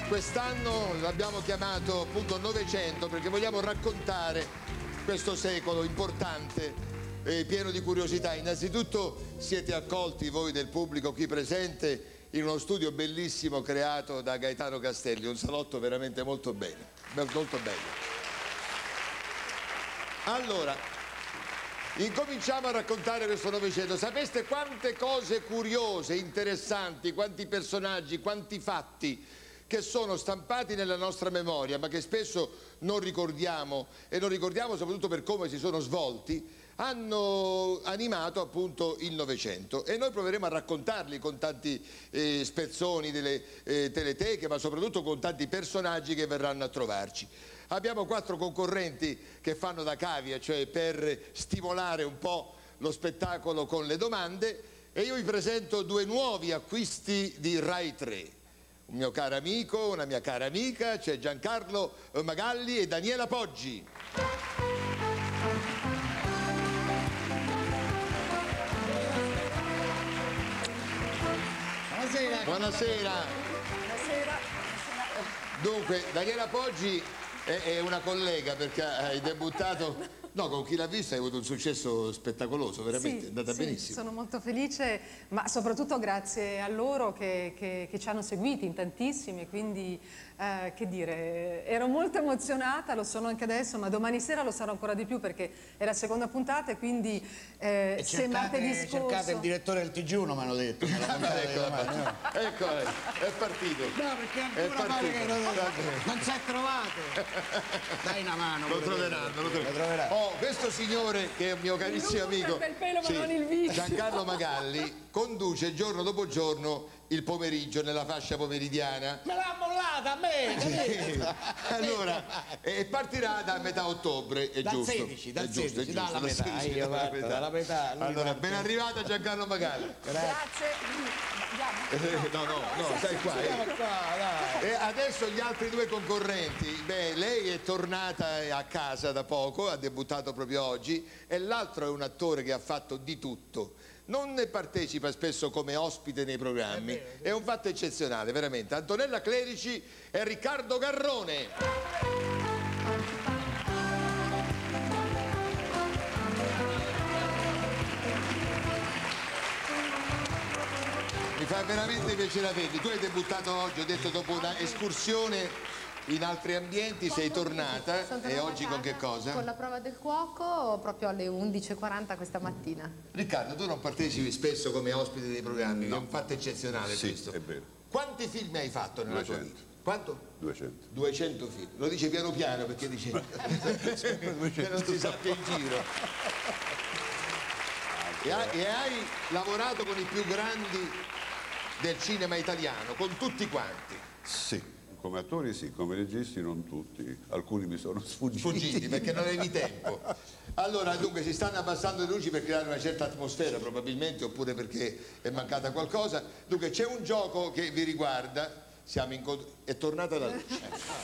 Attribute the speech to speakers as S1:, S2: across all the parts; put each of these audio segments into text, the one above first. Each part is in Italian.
S1: Quest'anno l'abbiamo chiamato appunto Novecento perché vogliamo raccontare questo secolo importante e pieno di curiosità. Innanzitutto siete accolti voi del pubblico qui presente in uno studio bellissimo creato da Gaetano Castelli, un salotto veramente molto bello, molto bello. Allora, incominciamo a raccontare questo Novecento. Sapeste quante cose curiose, interessanti, quanti personaggi, quanti fatti che sono stampati nella nostra memoria ma che spesso non ricordiamo, e non ricordiamo soprattutto per come si sono svolti, hanno animato appunto il Novecento, e noi proveremo a raccontarli con tanti spezzoni delle teleteche, ma soprattutto con tanti personaggi che verranno a trovarci. Abbiamo 4 concorrenti che fanno da cavia, cioè per stimolare un po' lo spettacolo con le domande, e io vi presento 2 nuovi acquisti di Rai 3. Un mio caro amico, una mia cara amica, c'è Giancarlo Magalli e Daniela Poggi.
S2: Buonasera.
S1: Buonasera.
S2: Buonasera.
S1: Dunque, Daniela Poggi è una collega perché hai debuttato... No, con chi l'ha vista hai avuto un successo spettacolo, veramente, è andata benissimo.
S2: Sono molto felice, ma soprattutto grazie a loro che ci hanno seguiti in tantissimi, quindi che dire, ero molto emozionata, lo sono anche adesso, ma domani sera lo sarò ancora di più perché è la seconda puntata e quindi se martedì scorso...
S3: Cercate il direttore del TG1, mi hanno detto.
S1: Ecco, è partito.
S3: No, perché ancora pare che non si è trovato. Dai una mano.
S1: Lo troveranno. Questo signore che è un mio carissimo amico,
S2: per il pelo, ma non il viso.
S1: Giancarlo Magalli, conduce giorno dopo giorno il pomeriggio nella fascia pomeridiana.
S3: Me l'ha mollata a me.
S1: Sì. Allora, partirà da metà ottobre, è giusto?
S3: 16, dal
S1: è giusto,
S3: 16, dalla metà.
S1: 16,
S3: Io parto dalla metà.
S1: Allora, ben arrivata Giancarlo Magalli.
S2: Grazie.
S1: No, stai qua. E adesso gli altri 2 concorrenti. Beh, lei è tornata a casa da poco, ha debuttato proprio oggi, e l'altro è un attore che ha fatto di tutto. Non ne partecipa spesso come ospite nei programmi, è un fatto eccezionale, veramente. Antonella Clerici e Riccardo Garrone. Mi fa veramente piacere averli. Tu hai debuttato oggi, ho detto, dopo una escursione in altri ambienti, sei tornata, e oggi con che cosa?
S4: Con la prova del cuoco proprio alle 11:40 questa mattina.
S1: Riccardo, tu non partecipi spesso come ospite dei programmi, no. È un fatto eccezionale questo.
S5: Sì, è vero.
S1: Quanti film hai fatto nella tua vita? Quanto?
S5: 200.
S1: 200 film. Lo dice piano piano perché dice che non si sappia in giro. E hai lavorato con i più grandi del cinema italiano, con tutti quanti?
S5: Sì, come attori sì, come registi non tutti, alcuni mi sono sfuggiti.
S1: Sfuggiti perché non avevi tempo. Allora, dunque, si stanno abbassando le luci per creare una certa atmosfera probabilmente, oppure perché è mancata qualcosa. Dunque, c'è un gioco che vi riguarda, è tornata la luce.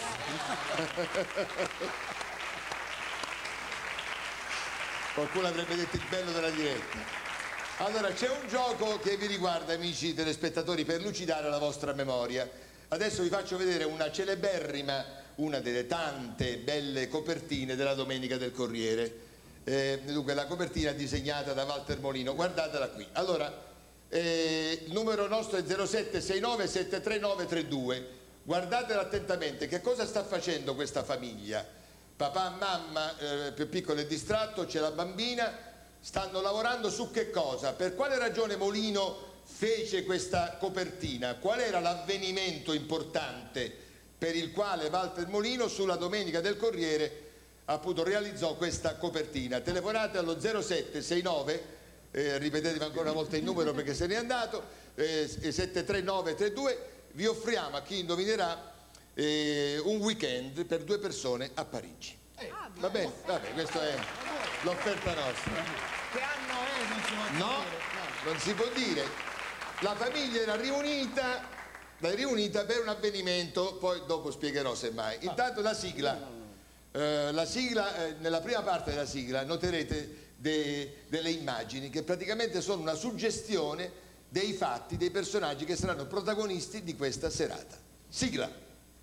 S1: Qualcuno avrebbe detto il bello della diretta. Allora, c'è un gioco che vi riguarda, amici telespettatori, per lucidare la vostra memoria. Adesso vi faccio vedere una celeberrima, una delle tante belle copertine della Domenica del Corriere. Dunque, la copertina è disegnata da Walter Molino, guardatela qui. Allora, il numero nostro è 0769 73932. Guardatela attentamente, che cosa sta facendo questa famiglia? Papà, mamma, più piccolo è distratto, c'è la bambina. Stanno lavorando su che cosa? Per quale ragione Molino fece questa copertina? Qual era l'avvenimento importante per il quale Walter Molino sulla Domenica del Corriere appunto realizzò questa copertina? Telefonate allo 0769, ripetetevi ancora una volta il numero perché se n'è andato, 73932, vi offriamo a chi indovinerà un weekend per 2 persone a Parigi. Va bene? Vabbè, questa è l'offerta nostra.
S3: Che anno è?
S1: No, non si può dire. La famiglia era riunita per un avvenimento, poi dopo spiegherò semmai. Intanto la sigla. Nella prima parte della sigla noterete delle immagini che praticamente sono una suggestione dei fatti, dei personaggi che saranno protagonisti di questa serata. Sigla.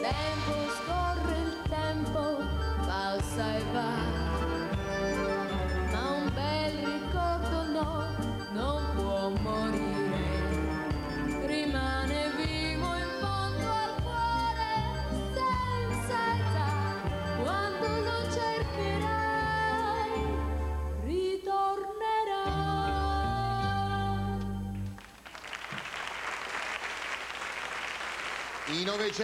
S6: tempo scorre, il tempo passa e va, ma un bel ricordo no, non può morire, rimane vivo in fondo al cuore senza età, quando lo cercherai ritornerà.
S1: I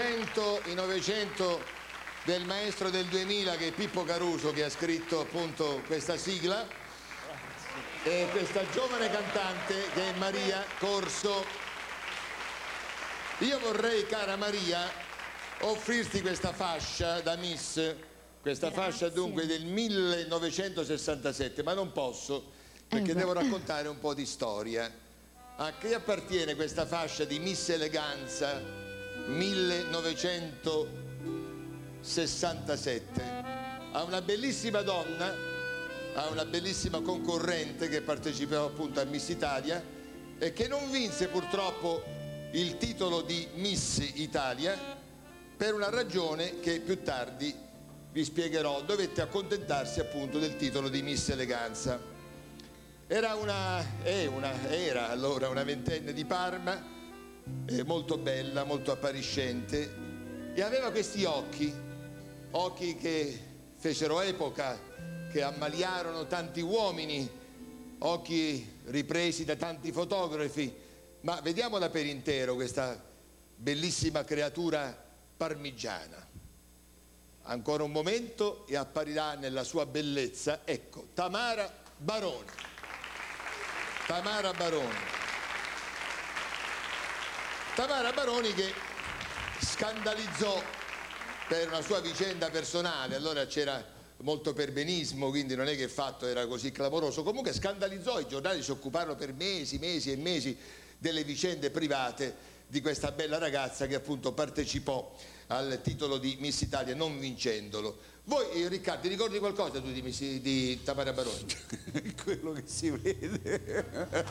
S1: 900 del maestro del 2000, che è Pippo Caruso, che ha scritto appunto questa sigla, e questa giovane cantante che è Maria Corso. Io vorrei, cara Maria, offrirti questa fascia da Miss, questa fascia dunque del 1967, ma non posso perché devo raccontare un po' di storia. A chi appartiene questa fascia di Miss Eleganza 1967? A una bellissima donna, a una bellissima concorrente che partecipò appunto a Miss Italia e che non vinse purtroppo il titolo di Miss Italia per una ragione che più tardi vi spiegherò. Dovette accontentarsi appunto del titolo di Miss Eleganza. Era allora una ventenne di Parma, molto bella, molto appariscente, e aveva questi occhi che fecero epoca, che ammaliarono tanti uomini, occhi ripresi da tanti fotografi. Ma vediamola per intero, questa bellissima creatura parmigiana. Ancora un momento e apparirà nella sua bellezza, ecco, Tamara Baroni. Tamara Baroni. Tamara Baroni, che scandalizzò per una sua vicenda personale. Allora c'era molto perbenismo, quindi non è che il fatto era così clamoroso. Comunque scandalizzò, i giornali si occuparono per mesi e mesi delle vicende private di questa bella ragazza che appunto partecipò al titolo di Miss Italia non vincendolo. Voi, Riccardo, ti ricordi qualcosa tu di Tamara Baroni?
S5: Quello che si vede.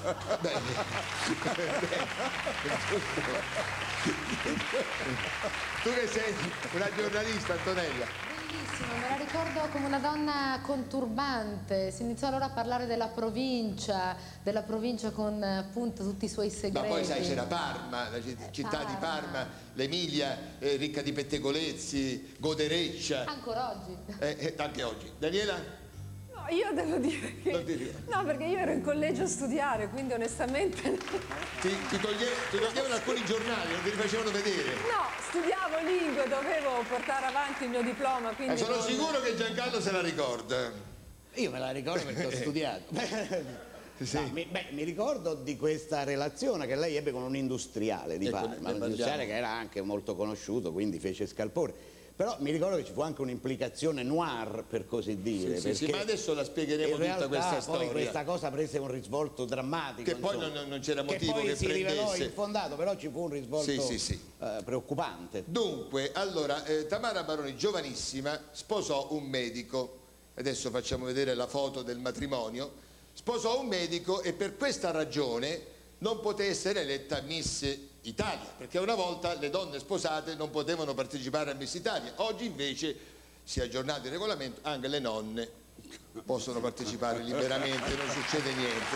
S1: Tu che sei una giornalista, Antonella.
S4: Bellissimo, me la ricordo come una donna conturbante. Si iniziò allora a parlare della provincia con appunto tutti i suoi segreti.
S1: Ma poi sai, c'era Parma, la città di Parma, l'Emilia, ricca di pettegolezzi, godereccia.
S4: Ancora oggi.
S1: Anche oggi. Daniela?
S2: No, io devo dire che... No, perché io ero in collegio a studiare, quindi onestamente...
S1: Ti toglievano alcuni giornali, non ti li facevano vedere.
S2: No, studiavo lingue, dovevo portare avanti il mio diploma, quindi...
S1: Sono sicuro che Giancarlo se la ricorda.
S3: Io me la ricordo perché ho studiato.
S1: Sì.
S3: No, mi ricordo di questa relazione che lei ebbe con un industriale di Parma, un industriale che era anche molto conosciuto, quindi fece scalpore. Però mi ricordo che ci fu anche un'implicazione noir, per così dire.
S1: Sì, ma adesso la spiegheremo tutta questa storia.
S3: Poi questa cosa prese un risvolto drammatico.
S1: Che poi non c'era motivo che
S3: si rivelò infondato, però ci fu un risvolto preoccupante.
S1: Dunque, allora, Tamara Baroni, giovanissima, sposò un medico. Adesso facciamo vedere la foto del matrimonio. Sposò un medico e per questa ragione non poté essere eletta Miss Italia, perché una volta le donne sposate non potevano partecipare a Miss Italia. Oggi invece si è aggiornato il regolamento, anche le nonne possono partecipare liberamente, non succede niente.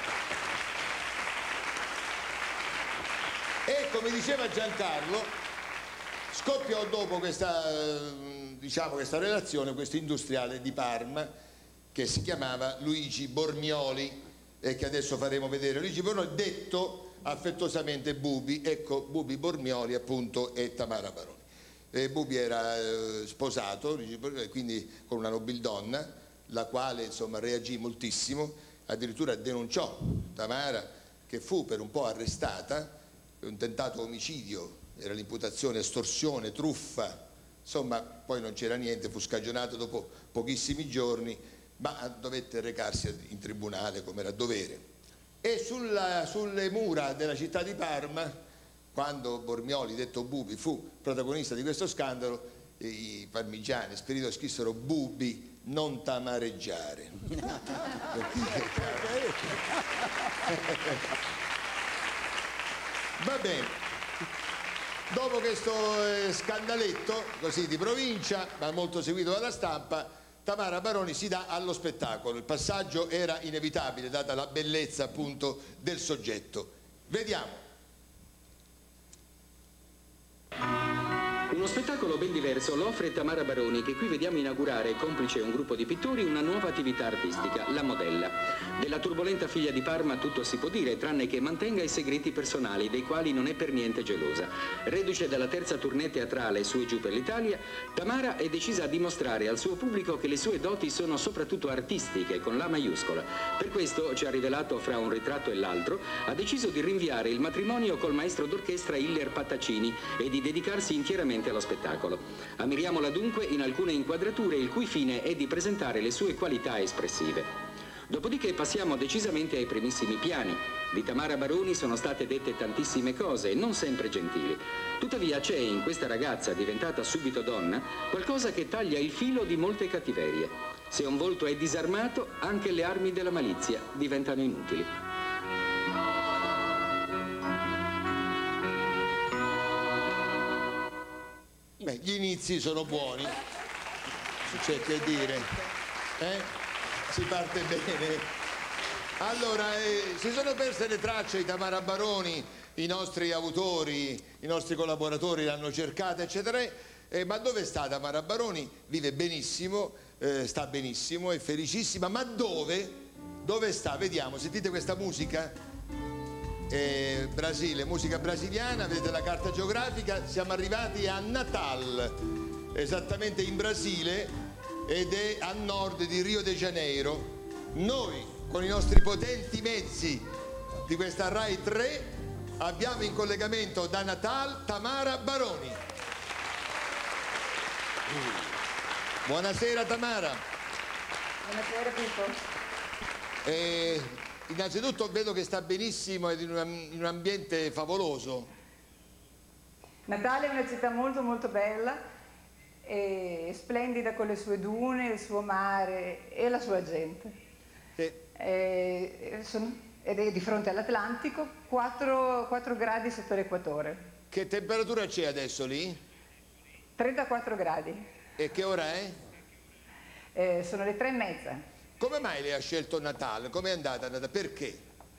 S1: E come diceva Giancarlo, scoppiò dopo questa relazione questo industriale di Parma che si chiamava Luigi Bormioli e che adesso faremo vedere. Luigi Bormioli, detto affettuosamente Bubi, ecco Bubi Bormioli appunto e Tamara Baroni. Bubi era sposato, quindi con una nobildonna, la quale insomma reagì moltissimo, addirittura denunciò Tamara, che fu per un po' arrestata, un tentato omicidio, era l'imputazione, estorsione, truffa, insomma poi non c'era niente, fu scagionato dopo pochissimi giorni, ma dovette recarsi in tribunale come era dovere. E sulle mura della città di Parma, quando Bormioli, detto Bubi, fu protagonista di questo scandalo, i parmigiani spirito scrissero Bubi non tamareggiare. Va bene. dopo questo scandaletto, così di provincia, ma molto seguito dalla stampa, Tamara Baroni si dà allo spettacolo. Il passaggio era inevitabile, data la bellezza appunto del soggetto. Vediamo.
S7: Uno spettacolo ben diverso lo offre Tamara Baroni, che qui vediamo inaugurare, complice un gruppo di pittori, una nuova attività artistica, la modella. Della turbolenta figlia di Parma tutto si può dire, tranne che mantenga i segreti personali, dei quali non è per niente gelosa. Reduce dalla terza tournée teatrale su e giù per l'Italia, Tamara è decisa a dimostrare al suo pubblico che le sue doti sono soprattutto artistiche, con la maiuscola. Per questo, ci ha rivelato fra un ritratto e l'altro, ha deciso di rinviare il matrimonio col maestro d'orchestra Hiller Pattacini e di dedicarsi interamente allo spettacolo. Ammiriamola dunque in alcune inquadrature il cui fine è di presentare le sue qualità espressive. Dopodiché passiamo decisamente ai primissimi piani. Di Tamara Baroni sono state dette tantissime cose, non sempre gentili. Tuttavia c'è in questa ragazza, diventata subito donna, qualcosa che taglia il filo di molte cattiverie. Se un volto è disarmato, anche le armi della malizia diventano inutili.
S1: Beh, gli inizi sono buoni, c'è che dire, si parte bene. Allora, si sono perse le tracce di Tamara Baroni, i nostri autori, i nostri collaboratori l'hanno cercata, eccetera, ma dove sta Tamara Baroni? Vive benissimo, sta benissimo, è felicissima, ma dove? Dove sta? Vediamo, sentite questa musica? Brasile, musica brasiliana, vedete la carta geografica, siamo arrivati a Natal, esattamente in Brasile, ed è a nord di Rio de Janeiro. Noi, con i nostri potenti mezzi di questa Rai 3, abbiamo in collegamento da Natal Tamara Baroni. Buonasera Tamara.
S8: Buonasera Pippo.
S1: Innanzitutto vedo che sta benissimo ed in un ambiente favoloso.
S8: Natale è una città molto molto bella e splendida, con le sue dune, il suo mare e la sua gente. Sì. Ed è di fronte all'Atlantico, 4 gradi sotto l'equatore.
S1: Che temperatura c'è adesso lì?
S8: 34 gradi.
S1: E che ora è?
S8: Sono le 3:30.
S1: Come mai lei ha scelto Natale? Come è andata a Natale? Perché?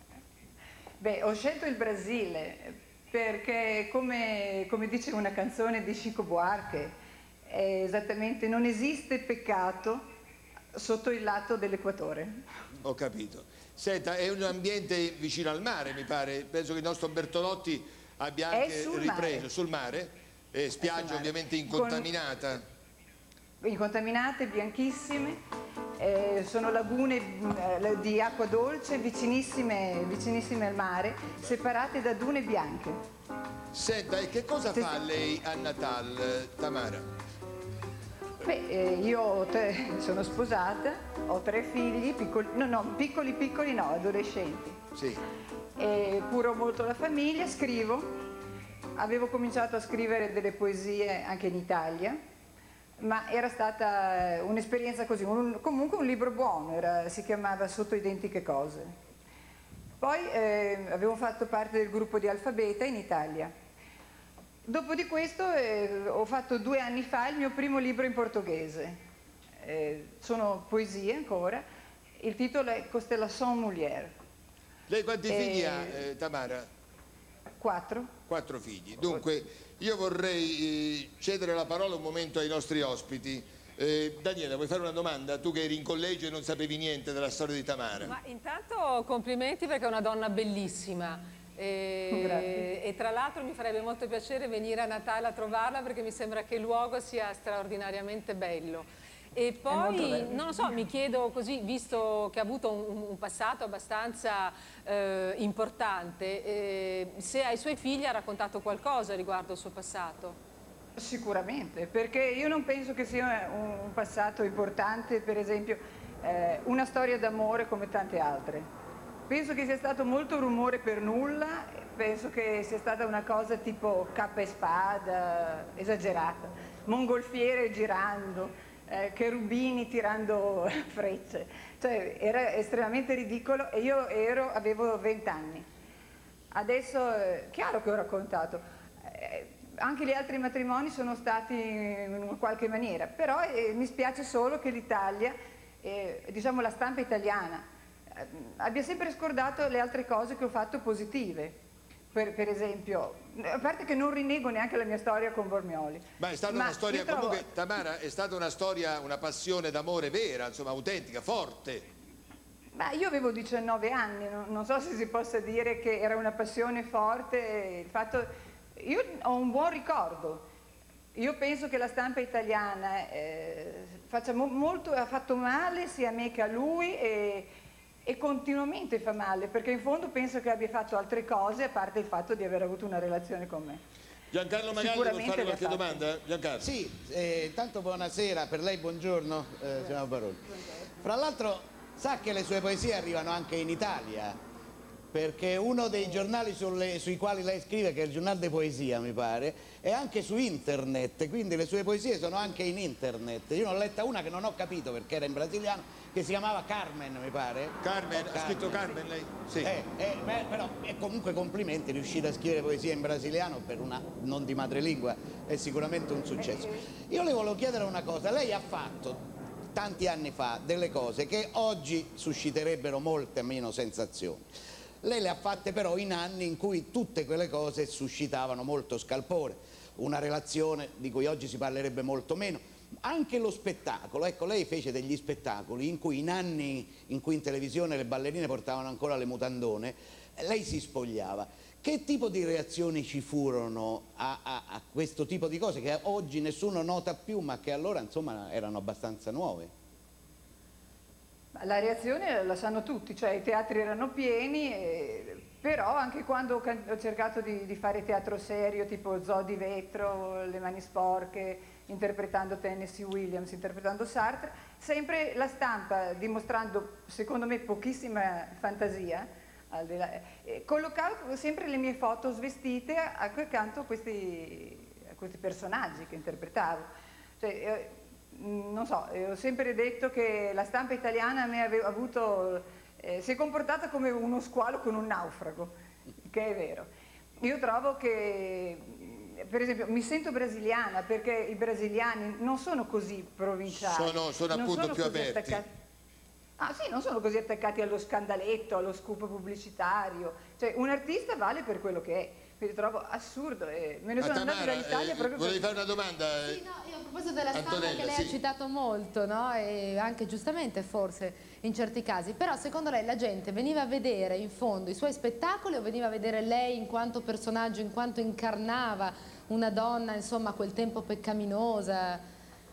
S8: Beh, ho scelto il Brasile perché, come dice una canzone di Chico Buarque, esattamente, non esiste peccato sotto il lato dell'equatore.
S1: Ho capito. Senta, è un ambiente vicino al mare, mi pare. Penso che il nostro Bertolotti abbia anche ripreso sul mare. Spiaggia ovviamente incontaminata.
S8: Incontaminate, bianchissime. Sono lagune di acqua dolce vicinissime al mare, separate da dune bianche.
S1: Senta, e che cosa fa lei a Natal, Tamara?
S8: Beh, io sono sposata, ho 3 figli, piccoli no, adolescenti. Sì. Curo molto la famiglia, scrivo. Avevo cominciato a scrivere delle poesie anche in Italia, ma era stata un'esperienza così, comunque un libro buono, si chiamava Sotto identiche cose. Poi avevo fatto parte del gruppo di Alfabeta in Italia. Dopo di questo ho fatto 2 anni fa il mio primo libro in portoghese. Sono poesie ancora, il titolo è Constellation Mulher.
S1: Lei quanti figli ha, Tamara?
S8: 4.
S1: 4 figli. Dunque, io vorrei cedere la parola un momento ai nostri ospiti. Daniela, vuoi fare una domanda? Tu che eri in collegio e non sapevi niente della storia di Tamara.
S2: Ma intanto complimenti, perché è una donna bellissima. E tra l'altro mi farebbe molto piacere venire a Natale a trovarla, perché mi sembra che il luogo sia straordinariamente bello. E poi, non lo so, mi chiedo così, visto che ha avuto un passato abbastanza importante, se ai suoi figli ha raccontato qualcosa riguardo il suo passato.
S8: Sicuramente, perché io non penso che sia un passato importante, per esempio, una storia d'amore come tante altre. Penso che sia stato molto rumore per nulla, penso che sia stata una cosa tipo cappa e spada, esagerata, mongolfiere girando, cherubini tirando frecce, cioè era estremamente ridicolo, e io avevo 20 anni. Adesso, chiaro che ho raccontato, anche gli altri matrimoni sono stati in qualche maniera, però mi spiace solo che l'Italia, diciamo la stampa italiana, abbia sempre scordato le altre cose che ho fatto positive. Per esempio, a parte che non rinnego neanche la mia storia con Bormioli.
S1: Ma è stata una storia, comunque, Tamara, è stata una storia, una passione d'amore vera, insomma, autentica, forte.
S8: Ma io avevo 19 anni, non so se si possa dire che era una passione forte. Io ho un buon ricordo. Io penso che la stampa italiana ha fatto male sia a me che a lui e continuamente fa male, perché in fondo penso che abbia fatto altre cose a parte il fatto di aver avuto una relazione con me.
S1: Giancarlo Magalli, vuol fare qualche domanda? Giancarlo.
S3: Sì, intanto buonasera, per lei buongiorno, signor Baroni. Fra l'altro sa che le sue poesie arrivano anche in Italia, perché uno dei giornali sui quali lei scrive, che è il Giornale de Poesia mi pare, è anche su internet, quindi le sue poesie sono anche in internet. Io ne ho letta una che non ho capito perché era in brasiliano, che si chiamava Carmen mi pare.
S1: Carmen, ha scritto Carmen lei? Sì.
S3: Però comunque complimenti, riuscire a scrivere poesia in brasiliano per una non di madrelingua è sicuramente un successo. Io le volevo chiedere una cosa, lei ha fatto tanti anni fa delle cose che oggi susciterebbero molte meno sensazioni. Lei le ha fatte però in anni in cui tutte quelle cose suscitavano molto scalpore, una relazione di cui oggi si parlerebbe molto meno. Anche lo spettacolo, ecco, lei fece degli spettacoli in cui in anni in cui in televisione le ballerine portavano ancora le mutandone, lei si spogliava. Che tipo di reazioni ci furono a questo tipo di cose che oggi nessuno nota più ma che allora insomma erano abbastanza nuove?
S8: La reazione la sanno tutti, cioè i teatri erano pieni, però anche quando ho cercato di fare teatro serio, tipo Zoo di vetro, Le mani sporche, interpretando Tennessee Williams, interpretando Sartre, sempre la stampa dimostrando, secondo me, pochissima fantasia, collocavo sempre le mie foto svestite accanto a questi personaggi che interpretavo. Cioè, non so, ho sempre detto che la stampa italiana a me si è comportata come uno squalo con un naufrago, che è vero. Io trovo che, per esempio, mi sento brasiliana perché i brasiliani non sono così provinciali.
S1: Sono appunto più aperti.
S8: Ah sì, non sono così attaccati allo scandaletto, allo scoop pubblicitario. Cioè, un artista vale per quello che è. Quindi trovo assurdo e me ne sono andata dall'Italia proprio
S1: volevi fare una domanda?
S4: Sì, no, io a proposito della stampa
S1: Antonella,
S4: che lei ha citato molto, no? E anche giustamente forse in certi casi, però secondo lei la gente veniva a vedere in fondo i suoi spettacoli o veniva a vedere lei in quanto personaggio, in quanto incarnava una donna, insomma, a quel tempo peccaminosa?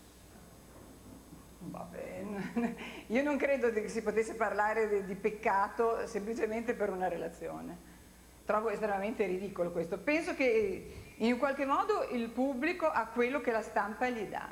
S8: Vabbè, io non credo che si potesse parlare di peccato semplicemente per una relazione. Trovo estremamente ridicolo questo. Penso che in qualche modo il pubblico ha quello che la stampa gli dà.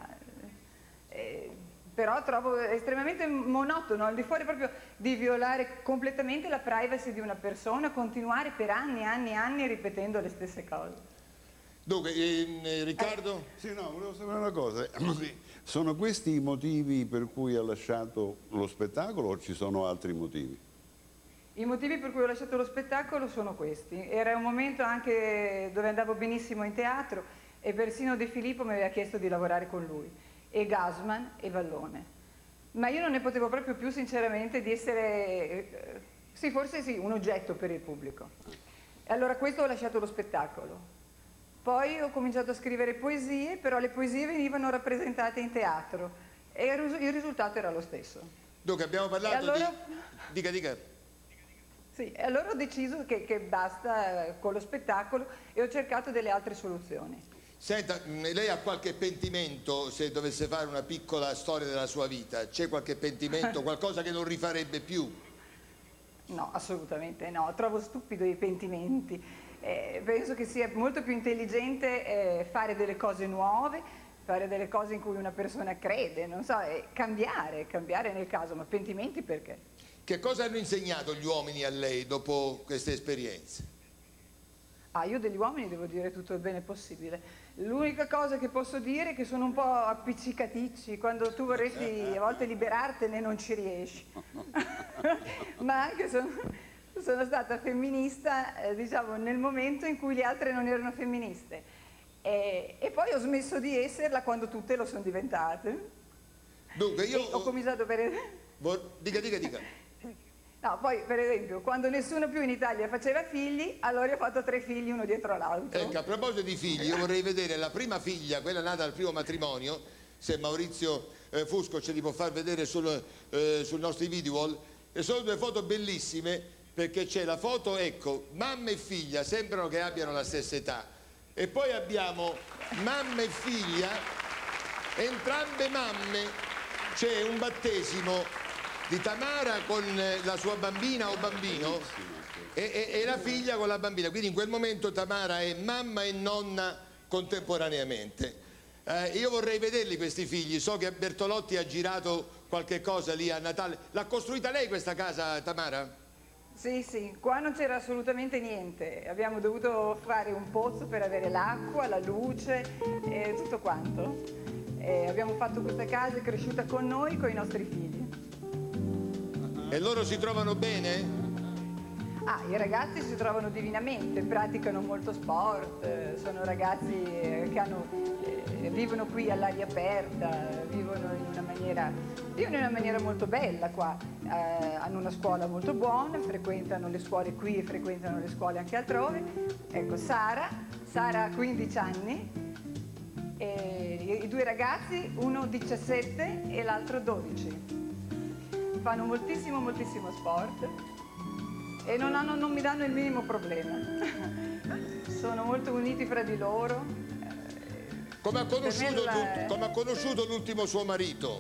S8: Però trovo estremamente monotono, al di fuori proprio di violare completamente la privacy di una persona, continuare per anni e anni e anni ripetendo le stesse cose.
S1: Dunque, Riccardo?
S5: Sì, no, volevo sapere una cosa. Sono questi i motivi per cui ha lasciato lo spettacolo o ci sono altri motivi?
S8: I motivi per cui ho lasciato lo spettacolo sono questi. Era un momento anche dove andavo benissimo in teatro e persino De Filippo mi aveva chiesto di lavorare con lui, e Gassman e Vallone. Ma io non ne potevo proprio più sinceramente di essere, sì forse sì, un oggetto per il pubblico. E allora questo ho lasciato lo spettacolo. Poi ho cominciato a scrivere poesie, però le poesie venivano rappresentate in teatro e il risultato era lo stesso.
S1: Dunque abbiamo parlato
S8: allora...
S1: di... Dica.
S8: Sì, e allora ho deciso che basta con lo spettacolo e ho cercato delle altre soluzioni.
S1: Senta, lei ha qualche pentimento se dovesse fare una piccola storia della sua vita? C'è qualche pentimento, qualcosa che non rifarebbe più?
S8: No, assolutamente no, trovo stupido i pentimenti. Penso che sia molto più intelligente fare delle cose nuove, fare delle cose in cui una persona crede, non so, cambiare nel caso, ma pentimenti perché?
S1: Che cosa hanno insegnato gli uomini a lei dopo queste esperienze?
S8: Io degli uomini devo dire tutto il bene possibile. L'unica cosa che posso dire è che sono un po' appiccicaticci, quando tu vorresti a volte liberartene non ci riesci. Ma anche sono stata femminista, diciamo, nel momento in cui le altre non erano femministe. E poi ho smesso di esserla quando tutte lo sono diventate.
S1: Dunque io...
S8: ho cominciato per...
S1: Dica.
S8: No, poi per esempio, quando nessuno più in Italia faceva figli, allora ho fatto 3 figli uno dietro l'altro.
S1: Ecco, a proposito di figli, io vorrei vedere la prima figlia, quella nata al primo matrimonio, se Maurizio Fusco ce li può far vedere sui nostri video wall, e sono 2 foto bellissime, perché c'è la foto, ecco, mamma e figlia, sembrano che abbiano la stessa età, e poi abbiamo mamma e figlia, entrambe mamme, c'è un battesimo di Tamara con la sua bambina o bambino e la figlia con la bambina, quindi in quel momento Tamara è mamma e nonna contemporaneamente. Io vorrei vederli questi figli, so che Bertolotti ha girato qualche cosa lì a Natale. L'ha costruita lei questa casa, Tamara?
S8: Sì, qua non c'era assolutamente niente, abbiamo dovuto fare un pozzo per avere l'acqua, la luce e tutto quanto. Abbiamo fatto questa casa, è cresciuta con noi, con i nostri figli.
S1: E loro si trovano bene?
S8: I ragazzi si trovano divinamente, praticano molto sport, sono ragazzi che vivono qui all'aria aperta, vivono in una maniera molto bella qua, hanno una scuola molto buona, frequentano le scuole qui e frequentano le scuole anche altrove. Ecco, Sara ha 15 anni, e i 2 ragazzi, uno 17 e l'altro 12. Fanno moltissimo sport e non mi danno il minimo problema. Sono molto uniti fra di loro.
S1: Come ha conosciuto l'ultimo suo marito?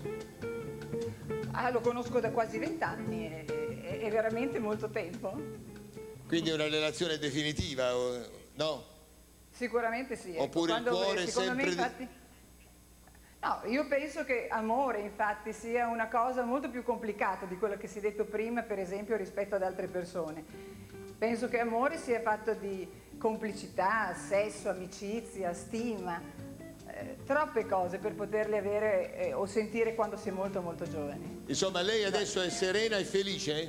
S8: Lo conosco da quasi 20 anni, è veramente molto tempo.
S1: Quindi è una relazione definitiva, no?
S8: Sicuramente sì.
S1: Oppure
S8: ecco,
S1: il cuore è sempre...
S8: infatti... No, io penso che amore infatti sia una cosa molto più complicata di quello che si è detto prima, per esempio, rispetto ad altre persone. Penso che amore sia fatto di complicità, sesso, amicizia, stima, troppe cose per poterle avere o sentire quando si è molto giovani.
S1: Insomma, lei adesso è serena e felice?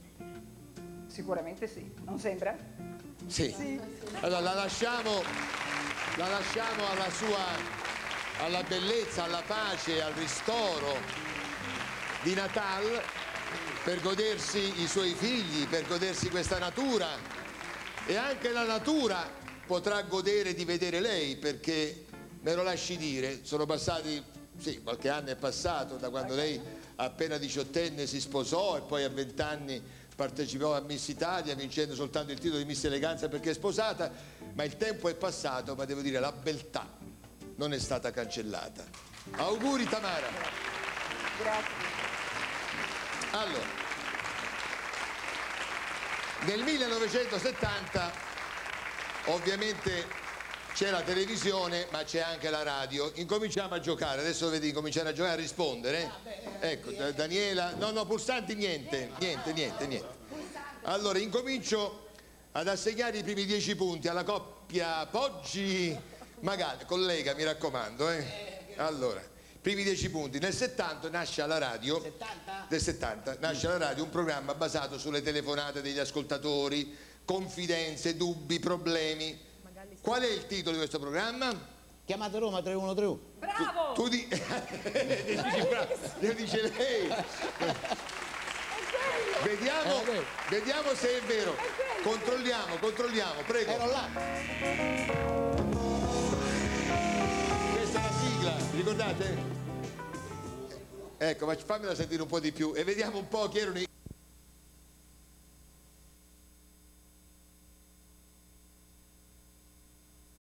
S8: Sicuramente sì, non sembra?
S1: Sì. Allora la lasciamo alla bellezza, alla pace, al ristoro di Natale, per godersi i suoi figli, per godersi questa natura, e anche la natura potrà godere di vedere lei, perché me lo lasci dire, sono passati, sì, qualche anno è passato da quando lei appena 18enne si sposò e poi a 20 anni partecipò a Miss Italia vincendo soltanto il titolo di Miss Eleganza perché è sposata, ma il tempo è passato, ma devo dire la beltà non è stata cancellata. Auguri Tamara.
S8: Grazie.
S1: Allora, nel 1970 ovviamente c'è la televisione, ma c'è anche la radio. Incominciamo a giocare, adesso vedi cominciare a giocare, a rispondere. Ecco, Daniela, no, pulsanti niente. Allora, incomincio ad assegnare i primi 10 punti alla coppia Poggi Magali, collega, mi raccomando, Allora, primi 10 punti. Nel 70 nasce alla radio, nel 70 nasce alla radio un programma basato sulle telefonate degli ascoltatori, confidenze, dubbi, problemi. Qual è il titolo di questo programma?
S3: Chiamate Roma 3131.
S2: Bravo!
S1: Tu dici bravo, io dice lei. Vediamo se è vero. Controlliamo, prego.
S3: Ero là.
S1: Questa è la sigla, ricordate? Ecco, fammela sentire un po' di più e vediamo un po' chi erano